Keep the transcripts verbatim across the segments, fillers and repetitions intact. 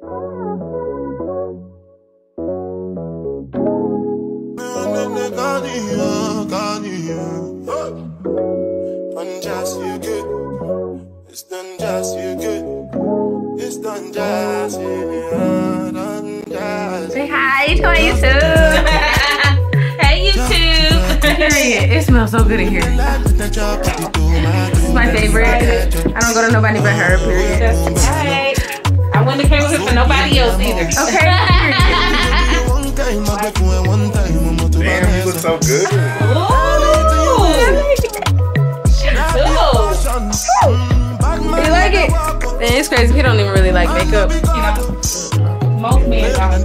It's done just you good. It's done just you good. Say hi to my YouTube. Hey YouTube. Period. It smells so good in here. This is my favorite. I don't go to nobody but her. Period. That's right. I wouldn't have came with her for nobody else either. Okay. Damn, you look so good. You like it? Man, it's crazy. He don't even really like makeup. You know, most men are.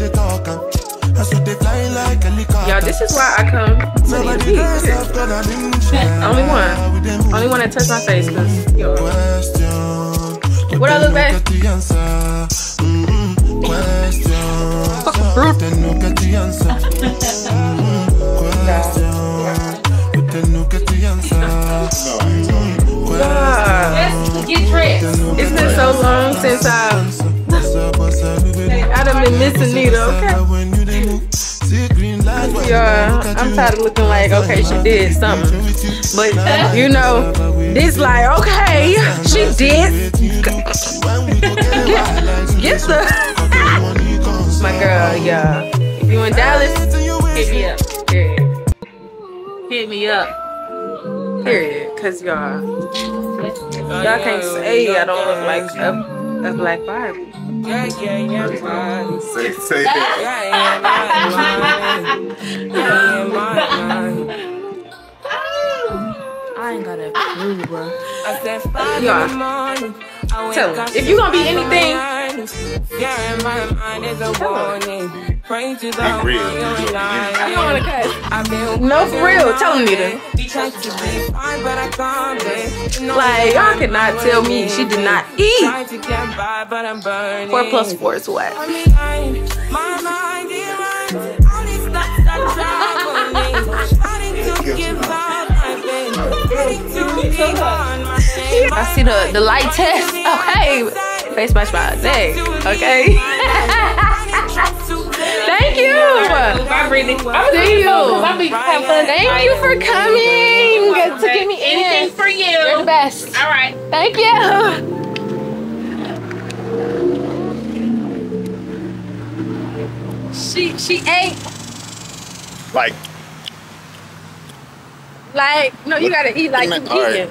Y'all, this is why I come to these beats. Only one. Only one that touched my face, cause yo. What I look back? Fucking fruit. Get dressed. It's been so long since I I done been missing Nita, okay? Yeah, I'm tired of looking like, okay, she did something. But, you know, this like, okay, she did. Get the... My girl, yeah. If you in Dallas, hit me up. Period. Hit me up. Period. Cause y'all, y'all can't say I don't look like a, a black Barbie. Yeah, yeah, yeah. Say, say that. I ain't got a clue, bro. Y'all, tell them. If you gonna be anything, tell them. Be real. You don't wanna cut. No, for real. Tell them, Nita. Like, y'all cannot tell me she did not eat. Four plus four is what? I see the, the light test. Okay. Face match my day. Okay. Thank you. I'm breathing. Thank you. Thank you for coming to get me anything in. for you. You're the best. All right. Thank you. She she ate. Like. Like no, you gotta eat like you eating.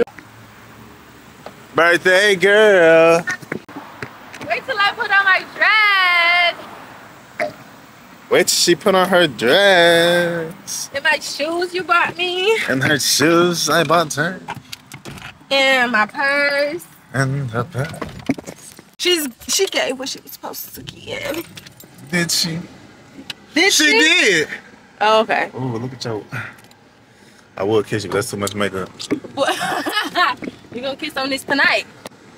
Birthday girl. Wait till I put on my dress. Wait till she put on her dress. And my shoes you bought me. And her shoes I bought her. And my purse. And her purse. She's she gave what she was supposed to give. Did she? Did she? She did. Oh, okay. Oh, look at your. I would kiss you, but that's too much makeup. You gonna kiss on this tonight?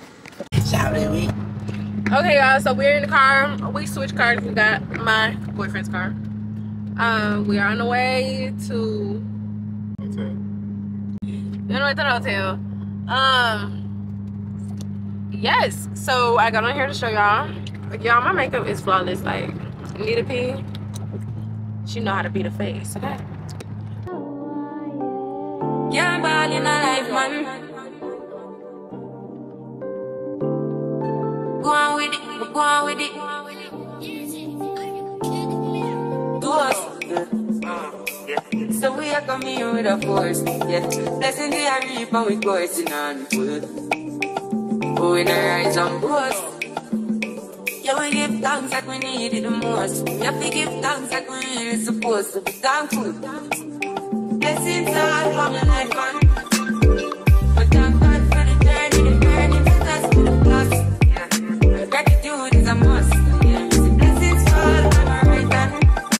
Okay, y'all. So we're in the car. We switched cars. We got my boyfriend's car. Um, we are on the way to. Okay. You know what the hotel. Um. Yes. So I got on here to show y'all. Y'all, my makeup is flawless. Like Nita P. She know how to beat a face. Okay. Yeah, ball in a life, man. Go on with it, go on with it. Do us. So we are coming here with a force. Yeah, blessing the reap and we coursing on foot. Oh, in a rise and boast. Yeah, we give thanks like we need it the most. We have to give thanks like we really supposed to be thankful. Blessings all from the life, man. But thank God for the journey, the journey to us to the plus. Yeah, gratitude is a must. Yeah, blessings fall from my right hand.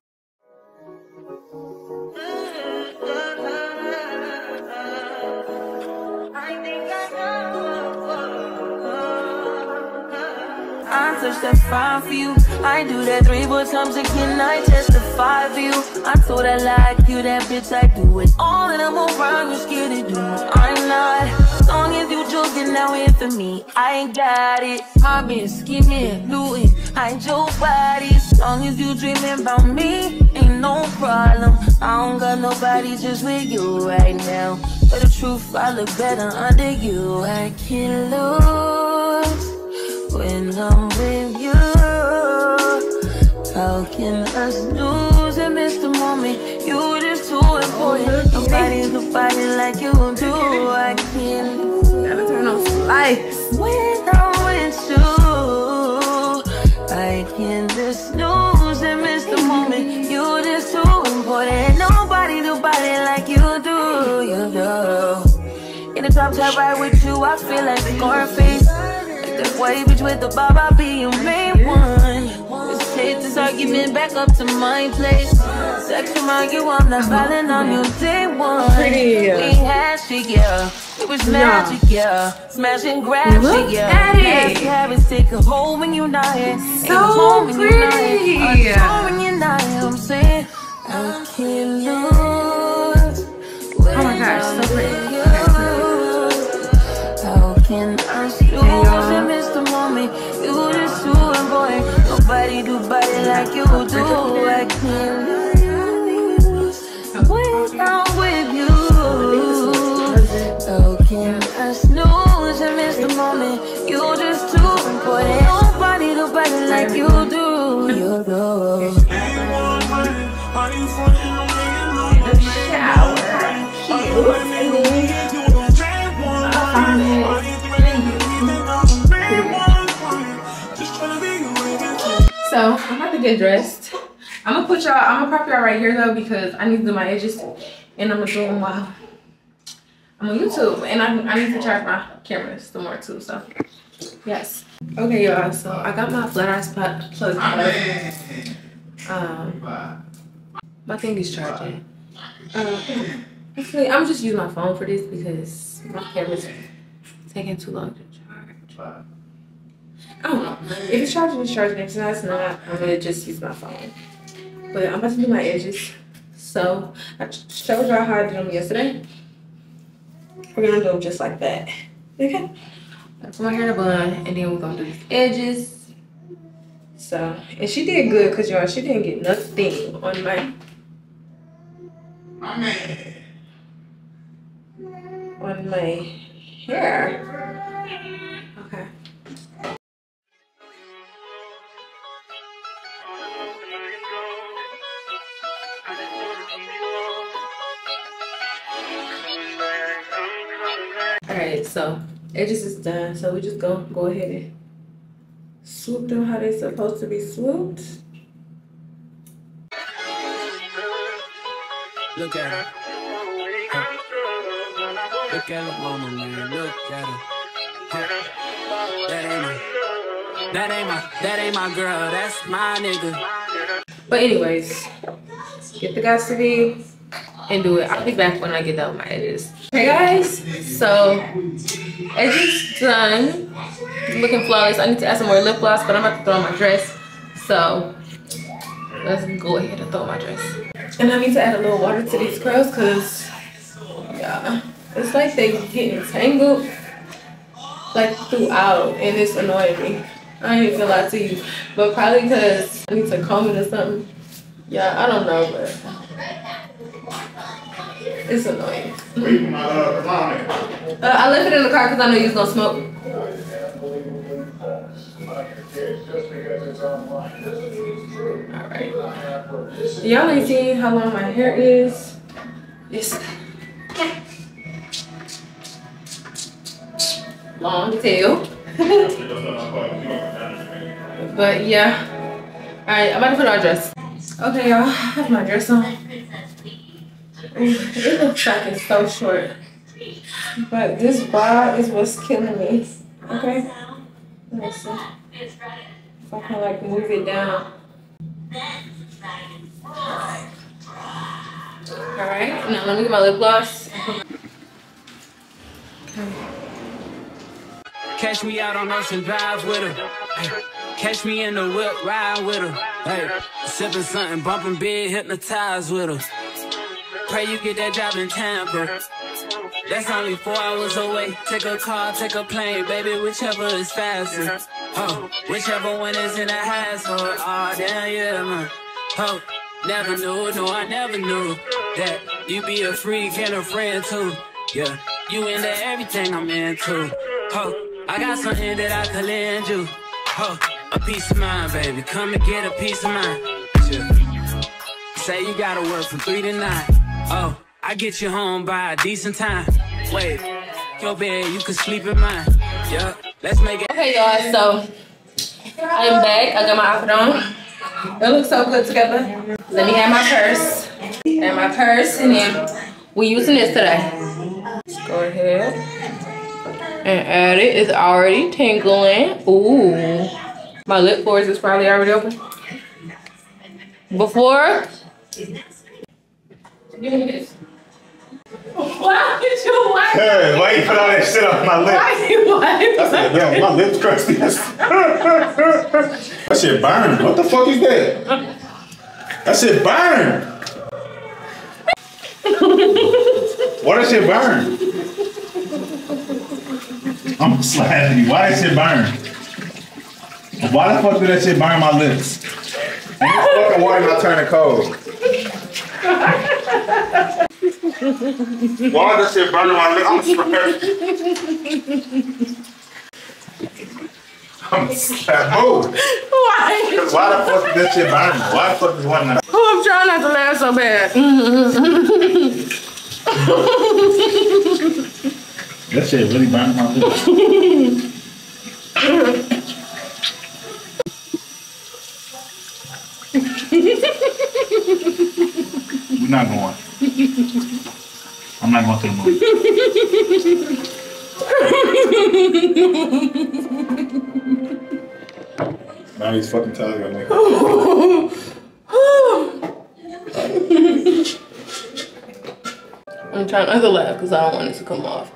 I touch that fire for you. I do that three more times again. I testify for you. I told I like you, that bitch I do it all, and I'm around. You're scared to do. I'm not. Long as you joking now in for me, I ain't got it. I've been scheming, looting, hide your body. As long as you dreaming about me, ain't no problem. I don't got nobody just with you right now. But the truth, I look better under you. I can't lose when I'm with you. How can us lose and miss the moment? You just too important. Nobody's nobody like you do. I can't lose. Gotta turn on some lights. When I'm with you, I can't just lose and miss the moment. You just too important. Nobody nobody like you do. You do. In the top top right with you, I feel like Scarface. Like that white bitch with the bob, I'll be your main one. Let's take this argument back up to my place. Sex remind you I'm not falling on you day one. Pretty. We had shit, yeah. It was magic, yeah. Smash and grab Look shit, yeah. at it. Nasty habits take a hold when you're not here. So pretty. I'm when you're not here. I'm saying I can't lose. Oh my gosh, so pretty. How can I lose and miss the moment? You just too important. Nobody do body like you do. I can't lose when I'm with you. How can I snooze and miss the moment? You just too important. Nobody do body like you do. You do. So I'm about to get dressed. I'm gonna put y'all, I'm gonna prop y'all right here though because I need to do my edges and I'm gonna do them while I'm on YouTube. And I, I need to charge my cameras some more too, so yes. Okay y'all, so I got my flat iron spot plug plug. Um, my thing is charging. Um, actually, I'm just using my phone for this because my camera's taking too long to charge. I don't know. If it's charging, it's charging. If it's not, it's not. I'm gonna just use my phone. But I'm about to do my edges. So I showed y'all how I did them yesterday. We're gonna do them just like that. Okay. I put my hair in a bun, and then we're gonna do these edges. So, and she did good because y'all, she didn't get nothing on my on my hair. Okay. Alright, so edges is done. So we just go go ahead and swoop them how they're supposed to be swooped. Look at her. Huh. Look at her mama, man. Look at her. Huh. That ain't my, that ain't my, that ain't my girl. That's my nigga. But anyways, get the guys to be and do it. I'll be back when I get done with my edges. Hey guys, so edges done. Looking flawless. I need to add some more lip gloss, but I'm about to throw on my dress. So let's go ahead and throw on my dress. And I need to add a little water to these curls because yeah, it's like they getting tangled like throughout, and it's annoying me. I ain't even gonna lie to you, but probably because I need to comb it or something. Yeah, I don't know, but it's annoying. uh, I left it in the car because I know you was gonna smoke. Alright. Y'all ain't seen how long my hair is. It's long tail. But yeah. Alright, I'm about to put on my dress. Okay, y'all, I have my dress on. It looks like it's so short. But this bra is what's killing me. Okay? Let me see. If I can like move it down. Alright, now let me get my lip gloss. Okay. Catch me out on Ocean Drive with her. Ay, catch me in the whip, ride with her. Hey, sipping something, bumping big, hypnotized with her. Pray you get that job in Tampa. That's only four hours away. Take a car, take a plane, baby, whichever is faster. Oh, whichever one is in the hassle. Oh, damn, yeah, man. Oh, never knew, no, I never knew that you be a freak and a friend too. Yeah, you into everything I'm into. Oh, I got something that I could lend you. Oh, a piece of mind, baby. Come and get a piece of mind. Yeah. Say you gotta work from three to nine. Oh, I get you home by a decent time. Wait, your bed, you can sleep in mine. Yeah, let's make it. Okay, y'all, so I'm back. I got my outfit on. It looks so good together. Let me have my purse. And my purse, and then we're using this today. Let's go ahead and add it. It's already tingling. Ooh. My lip pores is probably already open. Before. Give me this. Why did you wipe? Hey, why you put all that shit on my lips? Why did you wipe? I said, damn, my lips crusty. That shit burned. What the fuck is that? That shit burned. Why that shit burn? I'm slapping you. Why that shit burn? Why the fuck did that shit burn my lips? And this fucking water not turning cold. Why that shit burning my lips? I'm scared. I'm scared. Move. Why? Why the fuck did that shit burn? Why the fuck is water not? Oh, I'm trying not to laugh so bad. That shit really burned my lips. We're not going. I'm not going to the movie. Now these fucking tires gonna make it. I'm trying not to laugh because I don't want it to come off.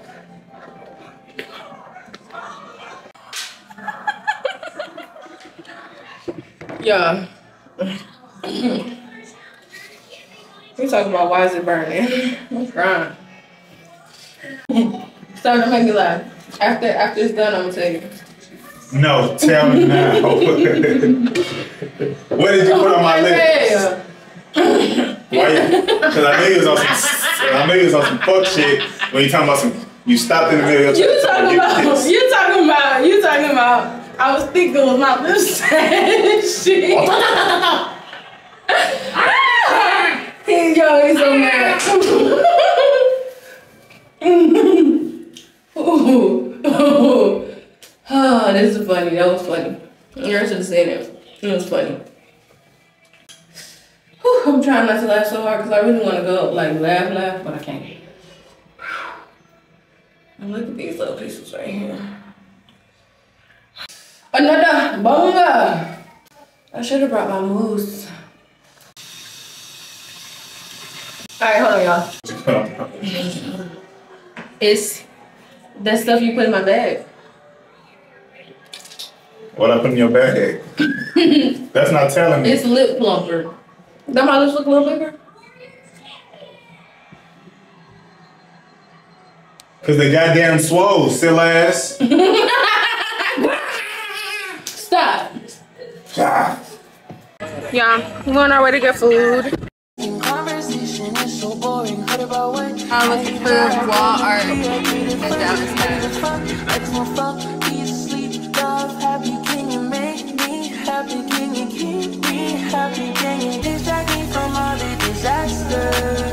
Yeah. We talking about why is it burning? I'm crying. Starting to make me laugh. After after it's done, I'm gonna tell you. No, tell me now. What did you put on my lips? Why? Because I knew you was on some. I knew you was on some fuck shit when you talking about some. You stopped in the middle. You talking about? You talking about? You talking about? I was thinking with my lips and shit. Yo, he's so mad. Ooh. Ooh. Oh, this is funny. That was funny. You should have seen it. It was funny. Whew, I'm trying not to laugh so hard because I really want to go like laugh, laugh, but I can't. And look at these little pieces right here. Another bonga. I should have brought my mousse. Alright, hold on, y'all. It's that stuff you put in my bag. What I put in your bag? That's not telling me. It's lip plumper. Don't my lips look a little bigger? Cause they goddamn swole, still ass. Stop. Yeah, we're on our way to get food. I'm looking for wall art in Dallas. Happy, can you make me happy? Can you keep me happy? Can you distract me from all the disasters?